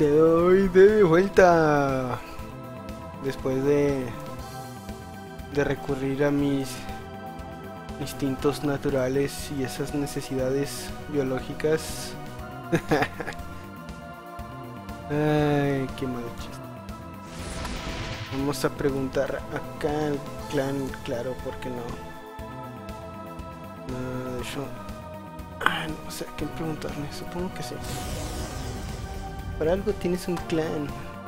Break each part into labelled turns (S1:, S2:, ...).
S1: Estoy de vuelta. Después de recurrir a mis instintos naturales y esas necesidades biológicas. Ay, qué mal chiste. Vamos a preguntar acá al clan, claro, ¿por qué no? De hecho, no sé a quién preguntarle, supongo que sí. Para algo tienes un clan.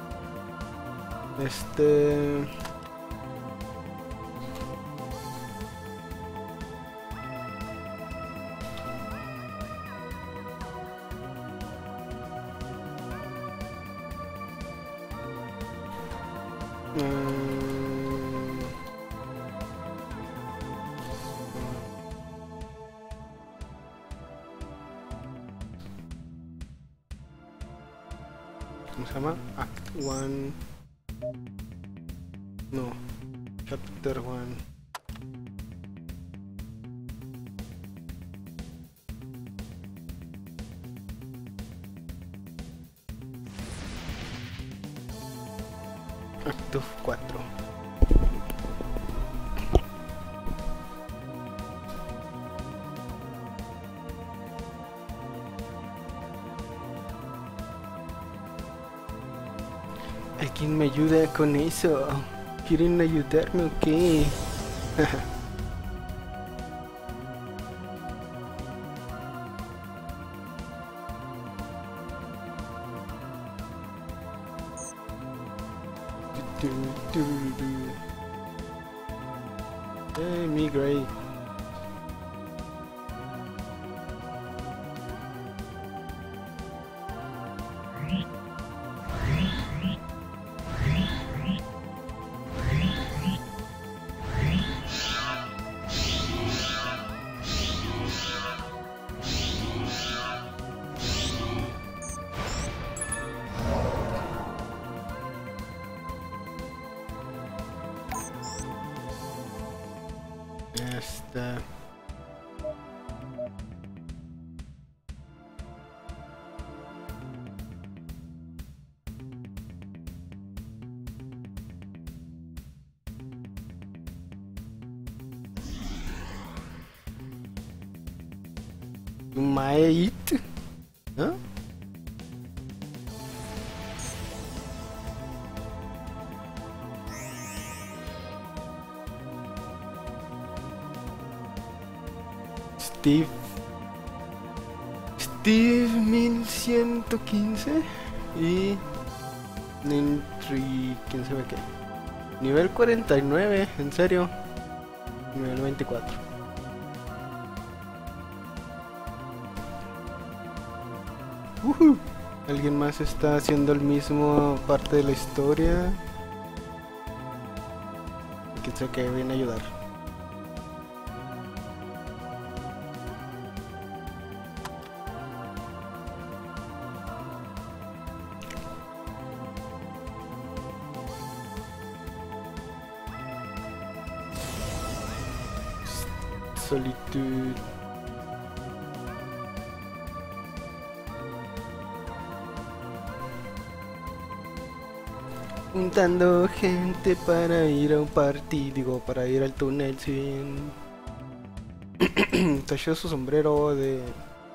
S1: ¿Cómo se llama? Act 1. No. Chapter 1. Acto 4. ¿Alguien me ayuda con eso? ¿Quieren ayudarme o qué? Hey, me Gray. Ya está. Mate, ¿no? Steve 1115 y Nintri, quién sabe qué. Nivel 49, en serio. Nivel 24. ¿Alguien más está haciendo el mismo parte de la historia? Que sé que viene a ayudar. Solitud. Juntando gente para ir a un party, digo, para ir al túnel sin... Tachó su sombrero de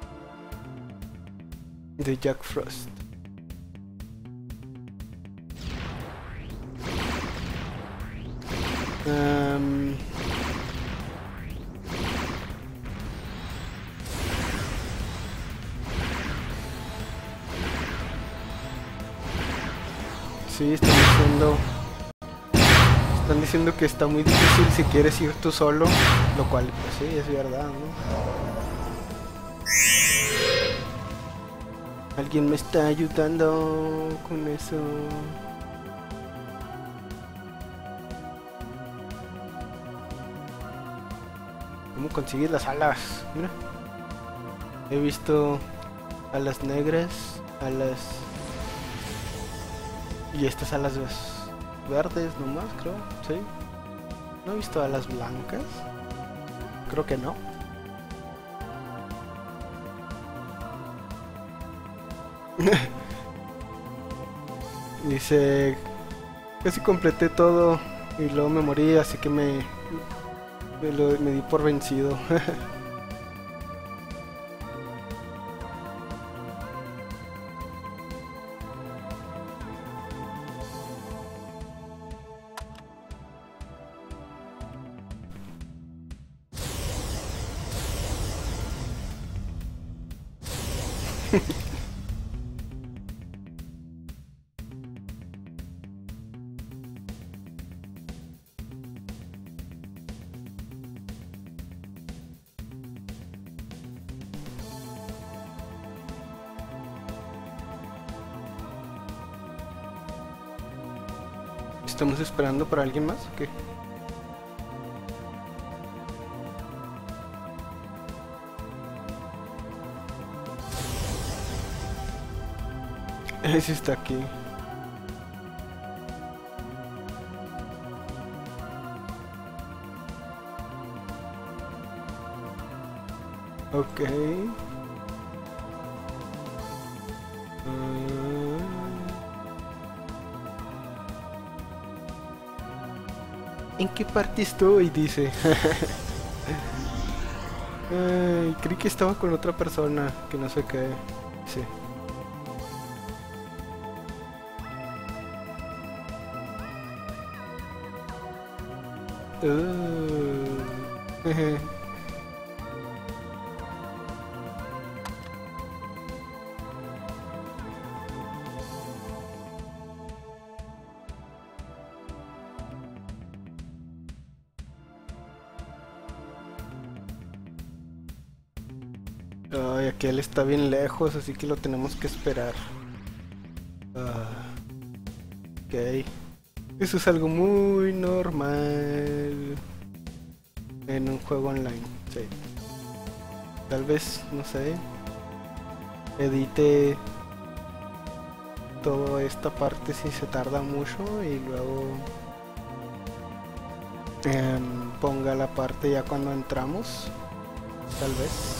S1: Jack Frost. Sí, están diciendo que está muy difícil si quieres ir tú solo, lo cual pues sí, es verdad, ¿no? Alguien me está ayudando con eso. ¿Cómo conseguir las alas? Mira, he visto alas negras, alas... Y estas alas verdes nomás, creo, sí. No he visto alas blancas. Creo que no. Dice, casi completé todo y luego me morí, así que me di por vencido. ¿Estamos esperando para alguien más o qué? Ese está aquí. Ok. ¿En qué parte estoy? Dice. Ay, creí que estaba con otra persona que no sé qué. Sí. Jeje. Ay, aquel está bien lejos, así que lo tenemos que esperar. Ok. Eso es algo muy normal en un juego online. Sí. Tal vez, no sé, edite toda esta parte si se tarda mucho y luego ponga la parte ya cuando entramos. Tal vez.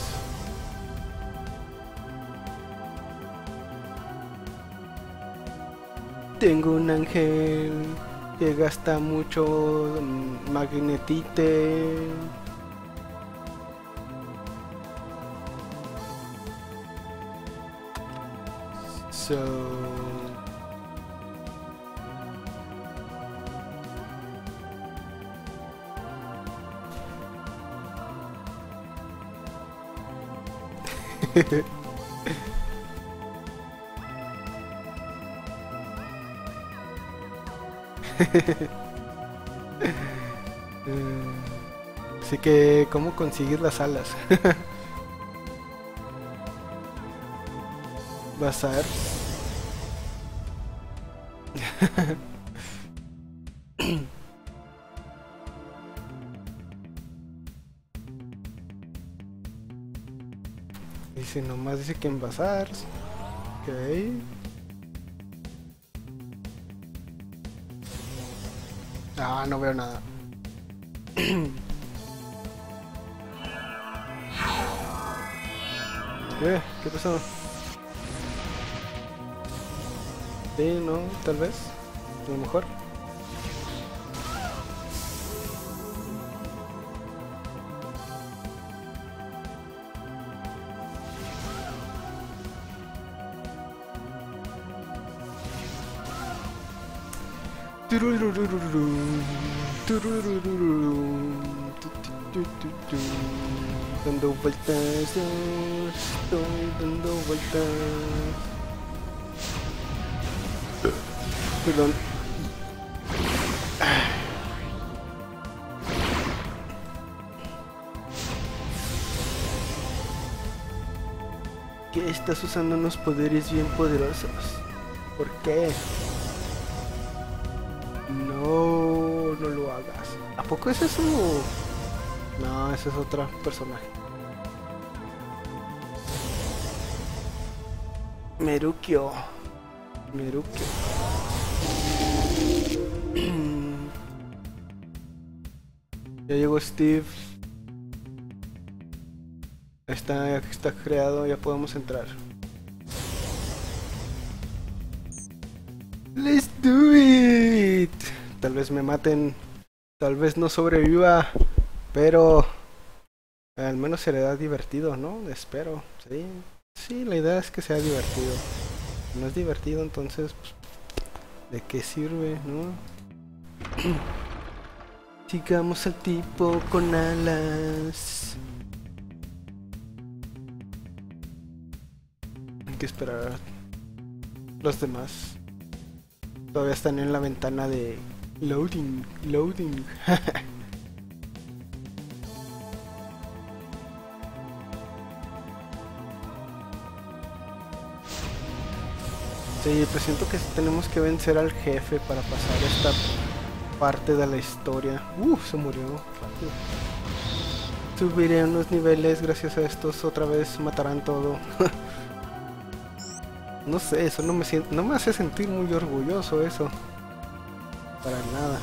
S1: Tengo un ángel que gasta mucho magnetite. So... Así que, ¿cómo consigues las alas? Vas a ver. Dice, nomás dice que en bazar. Ok. Ah, no veo nada. ¿Qué pasó? Sí, no, tal vez. A lo mejor. Dando vueltas, estoy dando vueltas. Perdón. ¿Qué? Estás usando unos poderes bien poderosos. ¿Por qué? No, no lo hagas. ¿A poco es eso? No, ese es otro personaje. Merukio. Merukio. Ya llegó Steve. Está creado, ya podemos entrar. Let's do it. Tal vez me maten, tal vez no sobreviva, pero al menos será divertido, ¿no? Espero, sí. Sí, la idea es que sea divertido. Si no es divertido, entonces, pues, ¿de qué sirve, no? Sigamos al tipo con alas. Hay que esperar. Los demás todavía están en la ventana de loading. Sí, pues siento que tenemos que vencer al jefe para pasar esta parte de la historia. Se murió. Rápido. Subiré unos niveles gracias a estos. Otra vez matarán todo. No sé, eso no me hace sentir muy orgulloso eso. Para nada.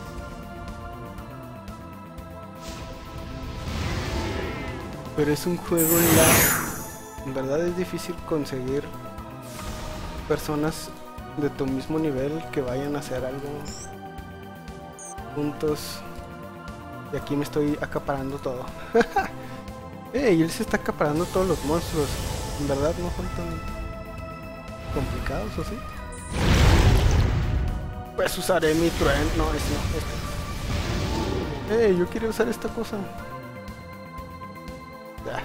S1: Pero es un juego en verdad es difícil conseguir personas de tu mismo nivel que vayan a hacer algo juntos. Y aquí me estoy acaparando todo. Ey, él se está acaparando todos los monstruos. En verdad no son tan complicados, ¿o sí? Pues usaré mi tren. No, este. Yo quiero usar esta cosa. Ya.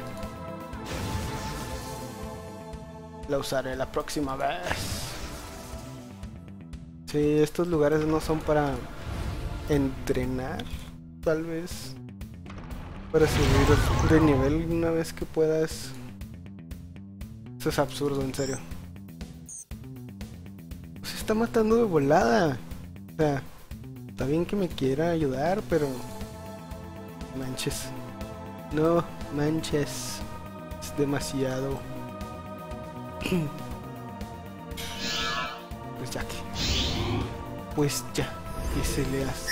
S1: La usaré la próxima vez. Sí, estos lugares no son para entrenar, tal vez. Para subir de nivel una vez que puedas. Eso es absurdo, en serio. Se está matando de volada. O sea, está bien que me quiera ayudar, pero... manches. No manches. Es demasiado. Pues ya que... pues ya. Que se le hace.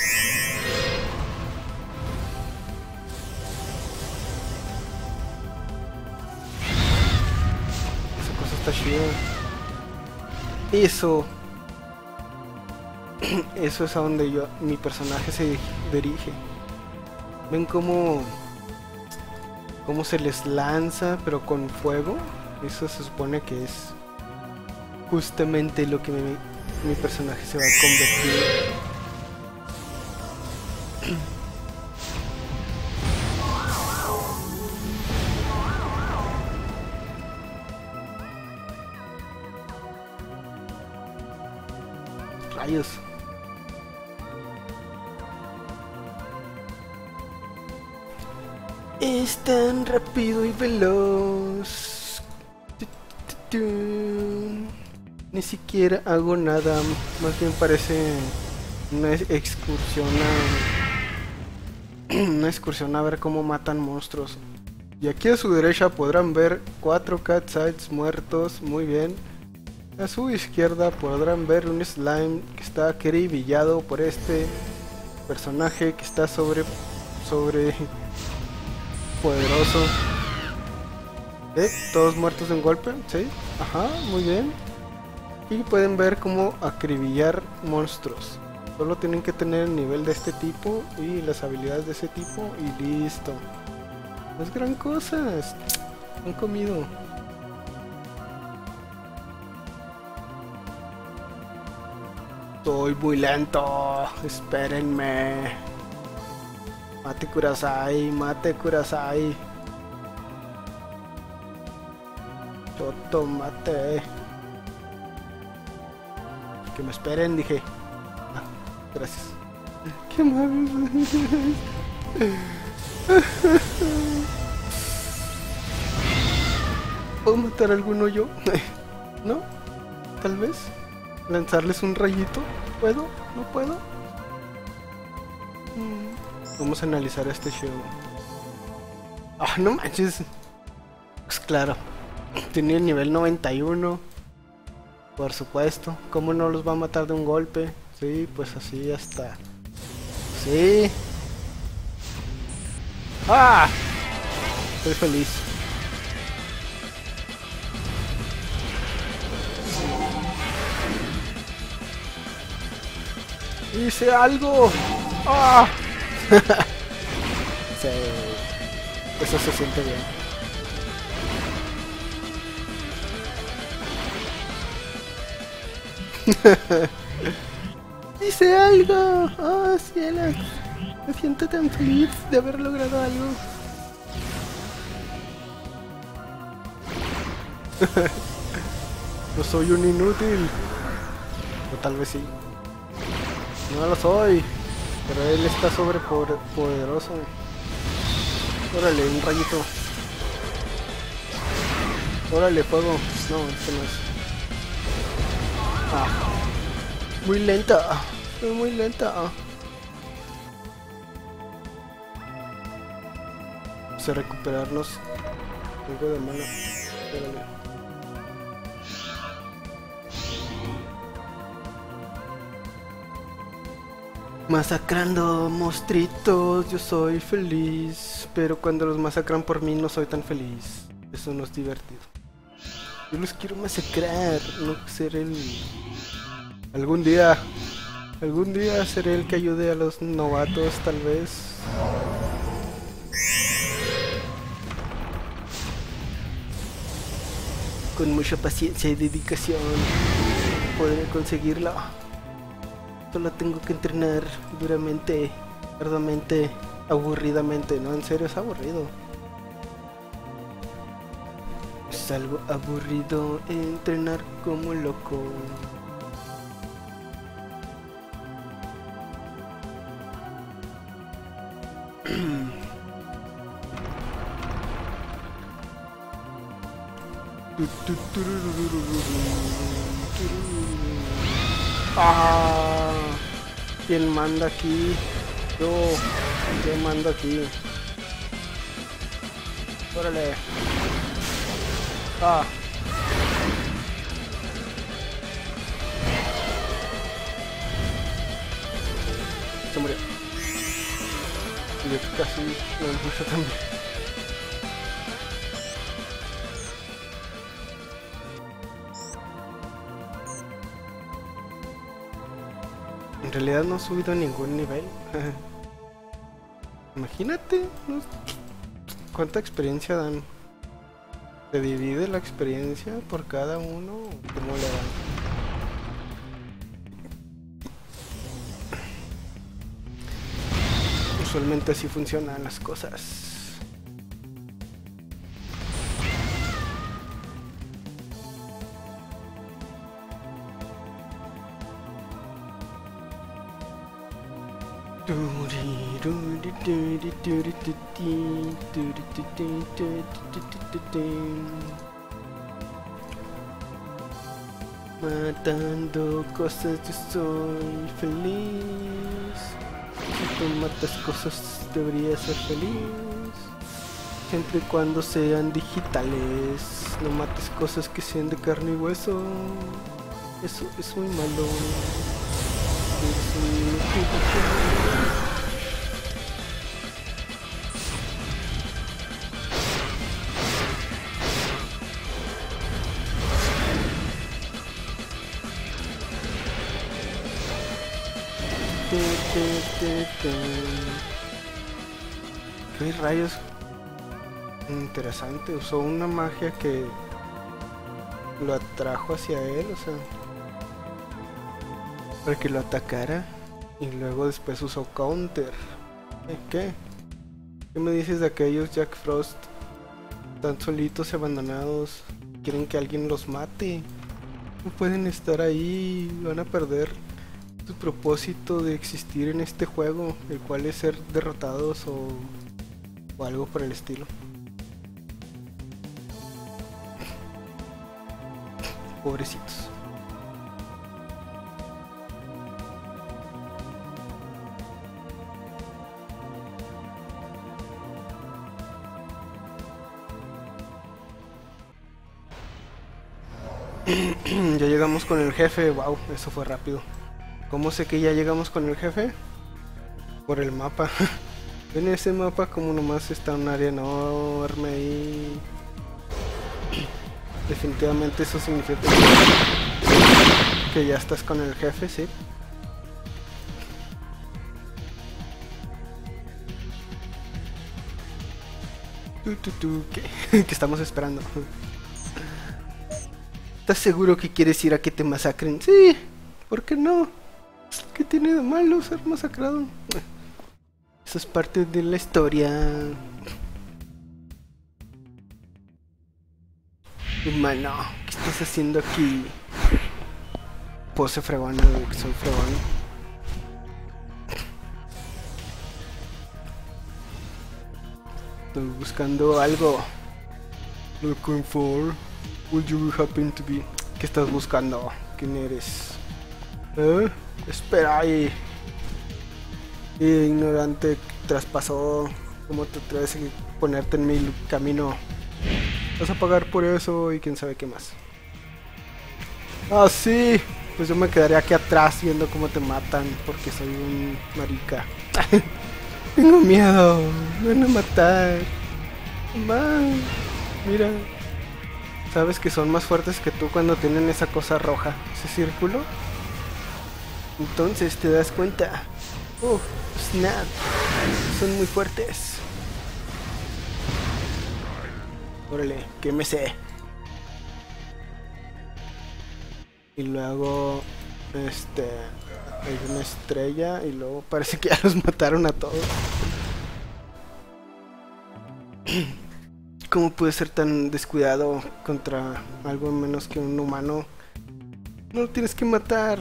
S1: Esa cosa está chida. Eso es a donde mi personaje se dirige. ¿Ven cómo se les lanza pero con fuego? Eso se supone que es justamente lo que mi personaje se va a convertir. Rayos. Es tan rápido y veloz. Ni siquiera hago nada. Más bien parece una excursión a ver cómo matan monstruos. Y aquí a su derecha podrán ver 4 Catsides muertos. Muy bien. A su izquierda podrán ver un slime que está acribillado por este personaje que está sobre poderoso. Todos muertos de un golpe, ¿sí? Ajá, muy bien. Y pueden ver cómo acribillar monstruos. Solo tienen que tener el nivel de este tipo y las habilidades de ese tipo y listo. No es gran cosa. Han comido. Soy muy lento. Espérenme. Mate Kurasai, mate Kurasai. Choto, mate. Que me esperen, dije. Ah, gracias. Qué amable. ¿Puedo matar a alguno yo? ¿No? Tal vez. ¿Lanzarles un rayito? ¿Puedo? ¿No puedo? Vamos a analizar este show. Ah, no manches. Pues claro. Tiene el nivel 91. Por supuesto. ¿Cómo no los va a matar de un golpe? Sí, pues así hasta. Sí. ¡Ah! Estoy feliz. ¡Hice algo! ¡Ah! Sí, eso se siente bien. ¡Hice algo! ¡Oh, cielos! Me siento tan feliz de haber logrado algo. No soy un inútil. O tal vez sí. No lo soy. Pero él está sobrepoderoso. Órale, un rayito. Órale, fuego. No, este no es. Ah. Muy lenta. Muy lenta. Vamos a recuperarnos. Algo de mana. Órale. Masacrando monstruitos, yo soy feliz. Pero cuando los masacran por mí no soy tan feliz. Eso no es divertido. Yo los quiero masacrar, no ser el... Algún día seré el que ayude a los novatos, tal vez. Con mucha paciencia y dedicación podré conseguirlo. Solo tengo que entrenar duramente, arduamente, aburridamente. No, en serio es aburrido. Es algo aburrido entrenar como loco. Ah, ¿quién manda aquí? Yo mando aquí. Órale. Ah. Se murió. Y yo casi lo empujé también. En realidad no he subido a ningún nivel. Imagínate, ¿no? ¿Cuánta experiencia dan? ¿Se divide la experiencia por cada uno? ¿Cómo le dan? Usualmente así funcionan las cosas. Matando cosas yo soy feliz. Si tú matas cosas deberías ser feliz. Siempre y cuando sean digitales. No mates cosas que sean de carne y hueso. Eso es muy malo. ¿Qué rayos? Interesante, usó una magia que lo atrajo hacia él, o sea, para que lo atacara, y luego después usó counter. ¿Qué? ¿Qué me dices de aquellos Jack Frost tan solitos y abandonados? Quieren que alguien los mate. No pueden estar ahí, van a perder su propósito de existir en este juego, el cual es ser derrotados o algo por el estilo. Pobrecitos. Ya llegamos con el jefe. Wow, eso fue rápido. ¿Cómo sé que ya llegamos con el jefe? Por el mapa. En ese mapa como nomás está un área enorme ahí. Definitivamente eso significa que ya estás con el jefe, sí. ¿Qué estamos esperando? ¿Estás seguro que quieres ir a que te masacren? Sí, ¿por qué no? ¿Qué tiene de malo ser masacrado? Eso es parte de la historia. Humano, ¿qué estás haciendo aquí? Pose fregona, soy fregón. Estoy buscando algo. Looking for. Will you happen to be? ¿Qué estás buscando? ¿Quién eres? Espera ahí. Ignorante, traspasó. ¿Cómo te atreves a ponerte en mi camino? Vas a pagar por eso y quién sabe qué más. Ah, sí. Pues yo me quedaría aquí atrás viendo cómo te matan porque soy un marica. Tengo miedo. Me van a matar. Mamá, mira. ¿Sabes que son más fuertes que tú cuando tienen esa cosa roja? Ese círculo. Entonces te das cuenta. Oh, snap. Son muy fuertes. Órale, que me sé. Y luego hay una estrella y luego parece que ya los mataron a todos. ¿Cómo puede ser tan descuidado contra algo menos que un humano? No lo tienes que matar.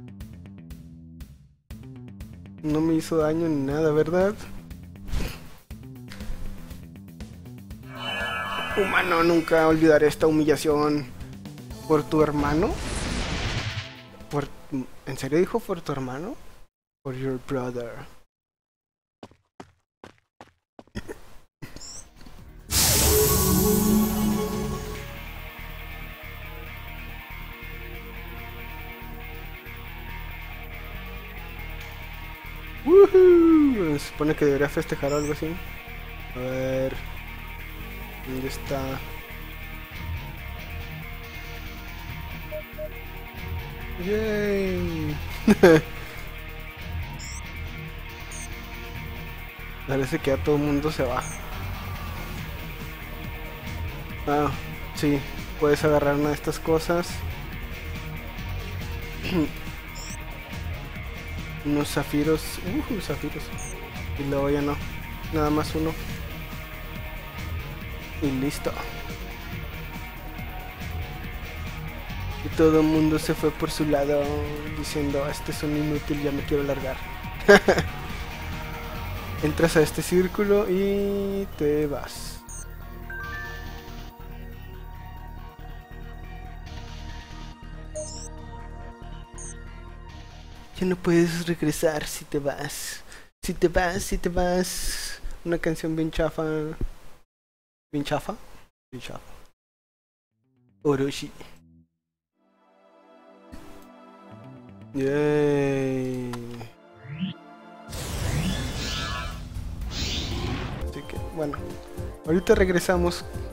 S1: No me hizo daño ni nada, ¿verdad? Humano, nunca olvidaré esta humillación. ¿Por tu hermano? ¿En serio dijo por tu hermano? For your brother. ¡Woohoo! Se supone que debería festejar o algo así. A ver. ¿Dónde está? ¡Yay! Parece que ya todo el mundo se va. Ah, sí. Puedes agarrar una de estas cosas. Unos zafiros. Zafiros. Y luego ya no. Nada más uno. Y listo. Y todo el mundo se fue por su lado diciendo, este es un inútil, ya me quiero largar. Entras a este círculo y te vas. Ya no puedes regresar si te vas. Si te vas. Una canción bien chafa. ¿Bien chafa? Bien chafa. Orochi. Yay. Así que, bueno. Ahorita regresamos